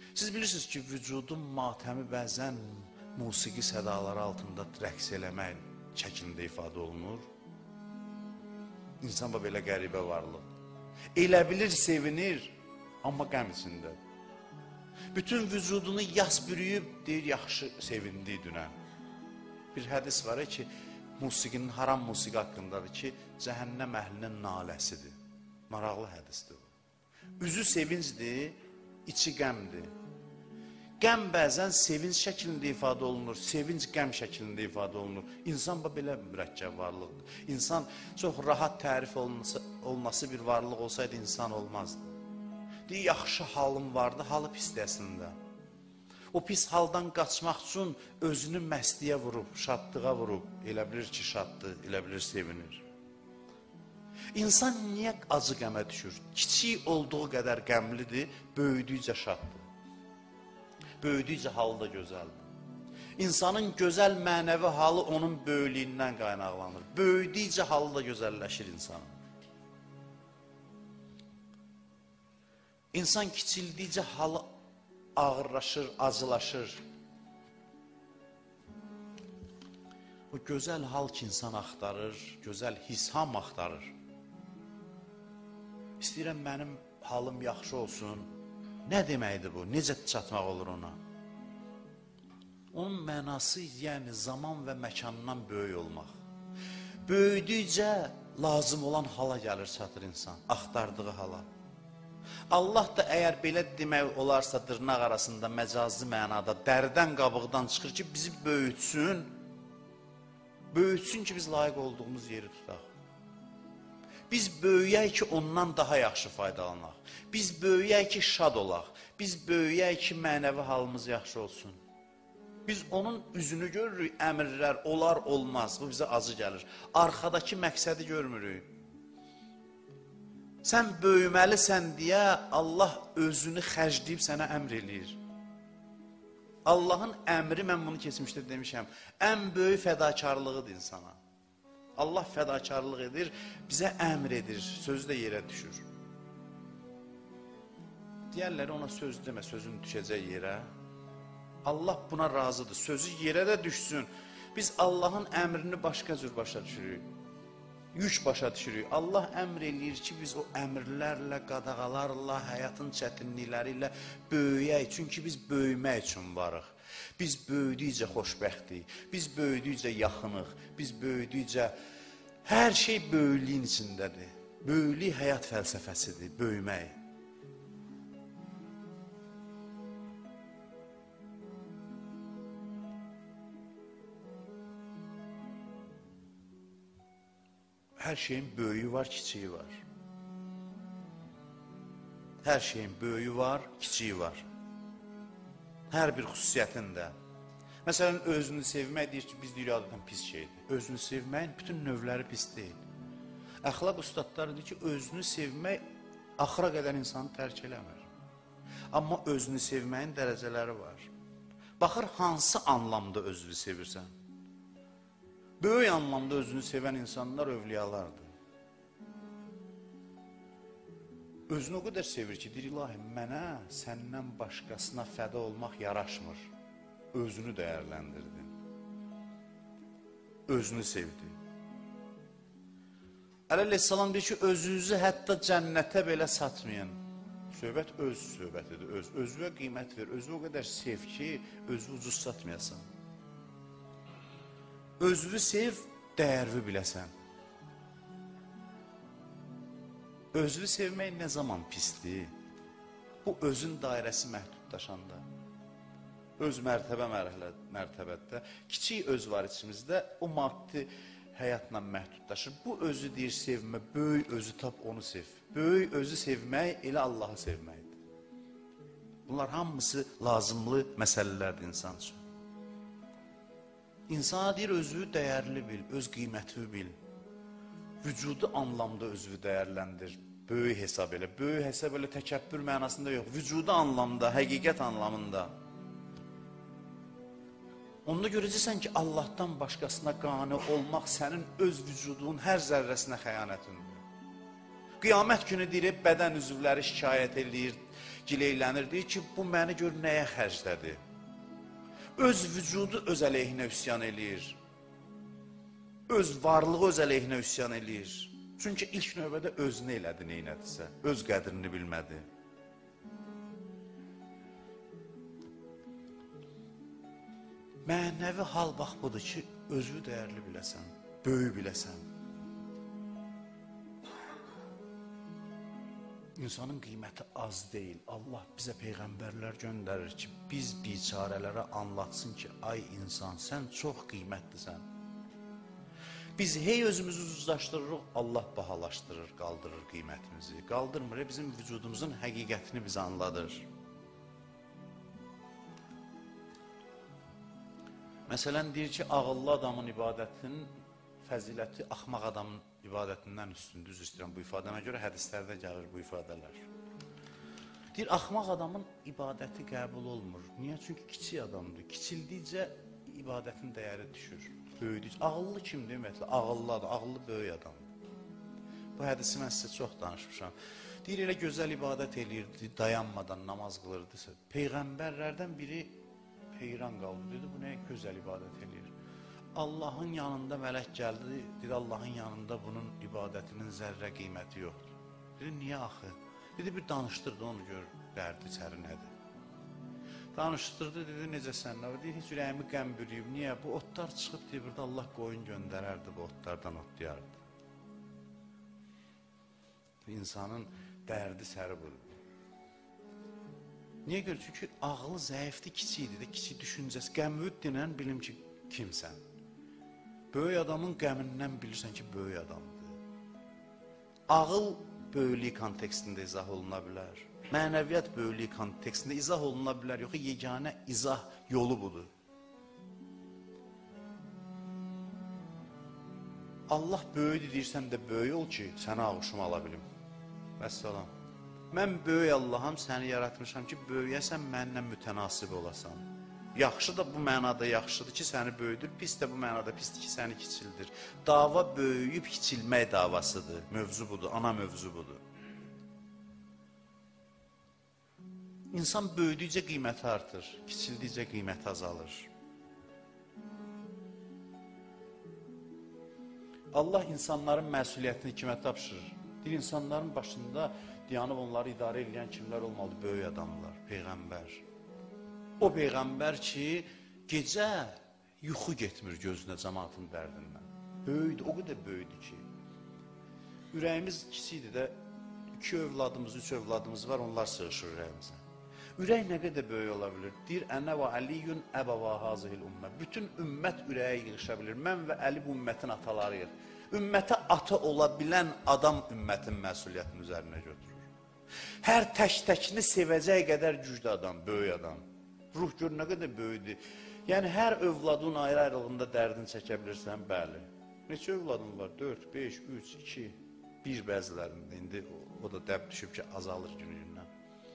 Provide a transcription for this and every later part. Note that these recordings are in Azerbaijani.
Siz bilirsiniz ki, vücudun matəmi bəzən musiqi sədaları altında rəqs eləmək şəklində ifadə olunur. İnsan belə qəribə varlıq. Elə bilir, sevinir, amma qəm içində. Bütün vücudunu yas bürüyüb, deyir, yaxşı sevindiyi dünən. Bir hədis var ki, musiqinin, haram musiqi haqqındadır ki, cəhənnəm əhlinin naləsidir. Maraqlı hədisdir bu. Üzü sevincdir, içi qəmdir. Qəm bəzən sevinç şəklində ifadə olunur, sevinç qəm şəklində ifadə olunur. İnsan belə mürəkkəb varlıqdır. İnsan çox rahat tərif olunması bir varlıq olsaydı insan olmazdı. Deyir, yaxşı halım vardı, halı pisdir əslində. O pis haldan qaçmaq üçün özünü məstliyə vurub, şadlığa vurub, elə bilir ki, şaddır, elə bilir sevinir. İnsan niyə acı qəmə düşür? Kiçik olduğu qədər qəmlidir, böyüdükcə şaddır. Böyüdükcə halı da gözəldir. İnsanın gözəl mənəvi halı onun böyüklüyündən qaynaqlanır. Böyüdükcə halı da gözəlləşir insanın. İnsan kiçildikcə halı ağırlaşır, acılaşır. O gözəl hal ki, insan axtarır, gözəl hisham axtarır. İstəyirəm mənim halım yaxşı olsun. Nə deməkdir bu? Necə çatmaq olur ona? Onun mənası, yəni zaman və məkandan böyük olmaq. Böyüdükcə lazım olan hala gəlir, çatır insan, axtardığı hala. Allah da əgər belə demək olarsa dırnaq arasında məcazi mənada dərdən qabıqdan çıxır ki, bizi böyütsün. Böyütsün ki, biz layiq olduğumuz yeri tutaq. Biz böyüyək ki, ondan daha yaxşı faydalanaq. Biz böyüyək ki, şad olaq. Biz böyüyək ki, mənəvi halımız yaxşı olsun. Biz onun üzünü görürük, əmrlər olar, olmaz. Bu bizə acı gəlir. Arxadakı məqsədi görmürük. Sən böyüməlisən deyə Allah özünü xərcləyib sənə əmr eləyir. Allahın əmri, mən bunu keçmişdə demişəm, ən böyük fədakarlığıdır insana. Allah fədakarlıq edir, bizə əmr edir, sözü də yerə düşür. Deyərlər ona söz demə, sözün düşəcək yerə. Allah buna razıdır, sözü yerə də düşsün. Biz Allahın əmrini başqa cür başa düşürük. Yük başa düşürük. Allah əmr eləyir ki, biz o əmrlərlə, qadağalarla, həyatın çətinlikləri ilə böyüyək. Çünki biz böyümək üçün varıq. Biz böyüdükcə xoşbəxtik, biz böyüdükcə yaxınıq, biz böyüdükcə hər şey böyüklüyün içindədir. Böyüklük həyat fəlsəfəsidir, böyümək. Hər şeyin böyüyü var, kiçiyi var. Hər şeyin böyüyü var, kiçiyi var. Hər bir xüsusiyyətində. Məsələn, özünü sevmək deyir ki, biz deyirik, adətən pis şeydir. Özünü sevməyin bütün növləri pis deyil. Əxlaq ustadları deyir ki, özünü sevmək axıra qədər insanı tərk eləmir. Amma özünü sevməyin dərəcələri var. Baxır, hansı anlamda özünü sevirsən? Böyük anlamda özünü sevən insanlar övliyalardır. Özünü o qədər sevir ki, deyir, ilahi, mənə səndən başqasına fəda olmaq yaraşmır. Özünü dəyərləndirdi. Özünü sevdi. Əleyhissalam deyir ki, özünüzü hətta cənnətə belə satmayın. Söhbət öz söhbətidir, özünə qiymət ver, özünü o qədər sev ki, özünü ucuz satmayasan. Özünü sev, dəyərli biləsən. Özünü sevmək nə zaman pisdir? Bu, özün dairəsi məhdudlaşanda. Öz mərtəbədə, kiçik öz var içimizdə, o maddi həyatla məhdudlaşır. Bu özü deyir sevmə, böyük özü tap, onu sev. Böyük özü sevmək, elə Allahı sevməkdir. Bunlar hamısı lazımlı məsələlərdir insan üçün. İnsana deyir, özü dəyərli bil, öz qiyməti bil. Vücudu anlamda özünü dəyərləndir, böyük hesab elə. Böyük hesab elə təkəbbür mənasında yox, vücudu anlamda, həqiqət anlamında. Onda görəcəksən ki, Allahdan başqasına qane olmaq sənin öz vücudunun hər zərrəsinə xəyanətindir. Qiyamət günü deyir, bədən üzvləri şikayət edir, gileylənir, deyir ki, bu məni gör nəyə xərclədi. Öz vücudu öz əleyhinə üsyan eləyir. Öz varlığı öz əleyhinə üsyan eləyir. Çünki ilk növbədə özünü elədi, neynədirsə, öz qədrini bilmədi. Mənəvi hal bax budur ki, özü dəyərli biləsən, böyük biləsən. İnsanın qiyməti az deyil. Allah bizə peyğəmbərlər göndərir ki, biz biçarələrə anlatsın ki, ay insan, sən çox qiymətlisən. Biz hey özümüzü uzlaşdırırıq, Allah bahalaşdırır, qaldırır qiymətimizi. Qaldırmır, bizim vücudumuzun həqiqətini bizə anladır. Məsələn, deyir ki, ağıllı adamın ibadətinin fəziləti axmaq adamın ibadətindən üstündür. Düz istəyirəm bu ifadəmə görə hədislərdə gəlir bu ifadələr. Deyir, axmaq adamın ibadəti qəbul olmur. Niyə? Çünki kiçik adamdır. Kiçildikcə ibadətin dəyəri düşür. Böyüdükcə. Ağıllı kimdir ümumiyyətlə? Ağıllı adam, ağıllı böyük adamdır. Bu hədisi mən sizə çox danışmışam. Deyir, elə gözəl ibadət eləyirdi, dayanmadan namaz qılırdısa. Peyğəmbərlərdən biri heyran qaldı, dedi, bu nə gözəl ibadət eləyir. Allahın yanında mələk gəldi, dedi, Allahın yanında bunun ibadətinin zərrə qiyməti yoxdur. Dedi, niyə axı? Dedi, bir danışdırdı, onu gör, dərdi içəri nədir? Danışdırdı, dedi, necəsən? Dedi, heç ürəyimi qəm bürüyüb, niyə? Bu otlar çıxıb, deyir, burada Allah qoyun göndərərdi, bu otlardan otlayardı. İnsanın dərdi səri budur. Niyə görə? Çünki ağlı zəifdir, kiçikdir də, kiçik düşüncəsi. Qəmvüd denən bilim ki, kimsən? Böyük adamın qəmindən bilirsən ki, böyük adamdır. Ağıl böyüklük kontekstində izah oluna bilər. Mənəviyyat böyüklük kontekstində izah oluna bilər. Yox, yeganə izah yolu budur. Allah böyüdür deyirsən də böyük ol ki, sənə ağuşumu ala bilim. Vəssalam. Mən böyük Allaham, səni yaratmışam ki, böyüyəsən, mənlə mütənasib olasan. Yaxşı da bu mənada yaxşıdır ki, səni böyüdür, pis də bu mənada pisdir ki, səni kiçildir. Dava böyüyüb kiçilmək davasıdır, mövzu budur, ana mövzu budur. İnsan böyüdükcə qiyməti artır, kiçildikcə qiyməti azalır. Allah insanların məsuliyyətini kimə tapşırır? Bir insanların başında dayanıb onları idarə edən kimlər olmalı? Böyük adamlar, peyğəmbər. O peyğəmbər ki, gecə yuxu getmir gözünə cəmaatın dərdindən. Böyüdür, o qədər böyüdür ki. Ürəyimiz kiçikdir də, 2 övladımız, 3 övladımız var, onlar sığışır ürəyimizə. Ürək nə qədər böyük ola bilir? Deyir, ənə və əliyyün əbəvə hazihil ümmə. Bütün ümmət ürəyə yığışa bilir. Mən və Əli bu ümmətin atalarıyıq. Ümmətə ata ola bilən adam ümmətin məsuliyyətini üzərinə götürür. Hər tək-təkini sevəcək qədər güclü adam, böyük adam. Ruh gör nə qədər böyüdür. Yəni, hər övladın ayrı-ayrılığında dərdini çəkə bilirsən, bəli. Neçə övladın var? 4, 5, 3, 2, 1 bəzilərində. İndi o da dəb düşüb ki, azalır günü-gündən.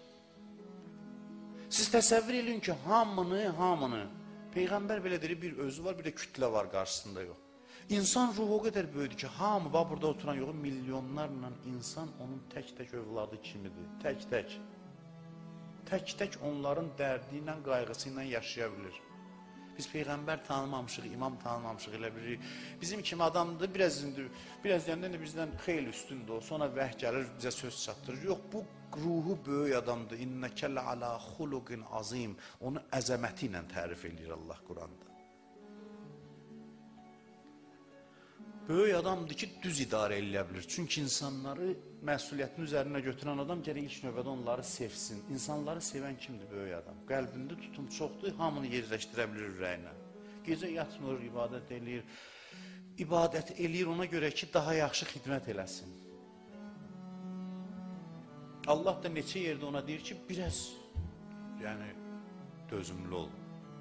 Siz təsəvvür edin ki, hamını, Peyğəmbər belə deyir, bir özü var, bir də kütlə var qarşısında yox. İnsan ruhu o qədər böyüdür ki, hamı var burada oturan yox, milyonlarla insan onun tək-tək övladı kimidir, tək-tək. Tək-tək onların dərdi ilə, qayğısı ilə yaşaya bilir. Biz Peyğəmbər tanımamışıq, imam tanımamışıq, elə bilirik. Bizim kimi adamdır, biraz deyəndə bizdən xeyli üstündür o, sonra vəh gəlir, bizə söz çatdırır. Yox, bu ruhu böyük adamdır. İnnəkə lə'alə xuluqin azim. Onu əzəməti ilə tərif edir Allah Quranda. Böyük adamdır ki, düz idarə eləyə bilir. Çünki insanları məsuliyyətini üzərinə götürən adam gərək ilk növbədə onları sevsin. İnsanları sevən kimdir? Böyük adam. Qəlbində tutum çoxdur, hamını yerləşdirə bilir ürəyinə. Gecə yatmır, ibadət eləyir. İbadət eləyir ona görə ki, daha yaxşı xidmət eləsin. Allah da neçə yerdə ona deyir ki, biraz dözümlü ol.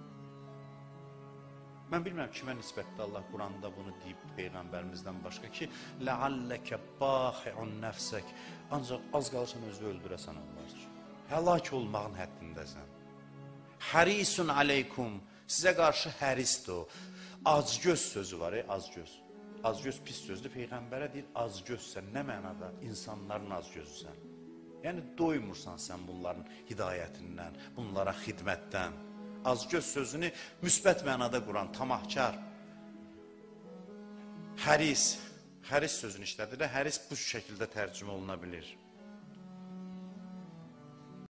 Mən bilməm kimə nisbətdə Allah Quranda bunu deyib Peyğəmbərimizdən başqa ki, لَعَلَّكَ بَاخِعُنْ نَفْسَكَ Ancaq az qalırsan özü öldürəsən onlar üçün. Həlak olmağın həddindəsən. Hərisun aleykum Sizə qarşı hərisdir o. Acgöz sözü var, acgöz. Acgöz pis sözdür. Peyğəmbərə deyir, acgözsən. Nə mənada? İnsanların acgözüsən. Yəni doymursan sən bunların hidayətindən, bunlara xidmətdən. Azgöz sözünü müsbət mənada quran, tamahkar, həris sözünü işlədir. Həris bu şəkildə tərcümə oluna bilir.